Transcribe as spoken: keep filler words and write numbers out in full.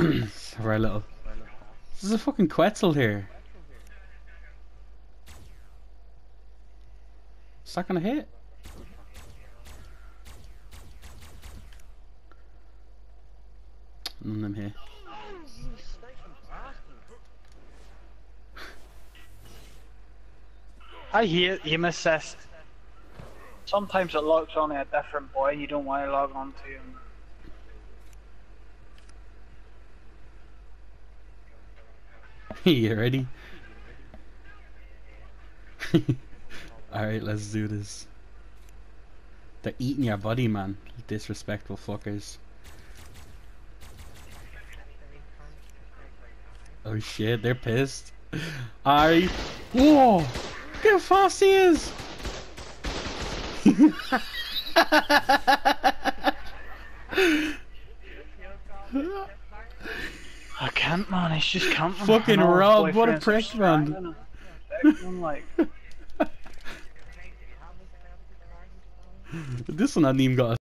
Right, little. There's a fucking Quetzal here. Is that gonna hit? None of them here. I hate aim assist. Sometimes it locks on a different boy and you don't want to log on to him. You ready? Alright, let's do this. They're eating your body, man. Disrespectful fuckers. Oh shit, they're pissed. Alright. Whoa! Look how fast he is! I can't, man. He's just can't. Fucking Rob, what a prick, man. Like... This one hasn't even got a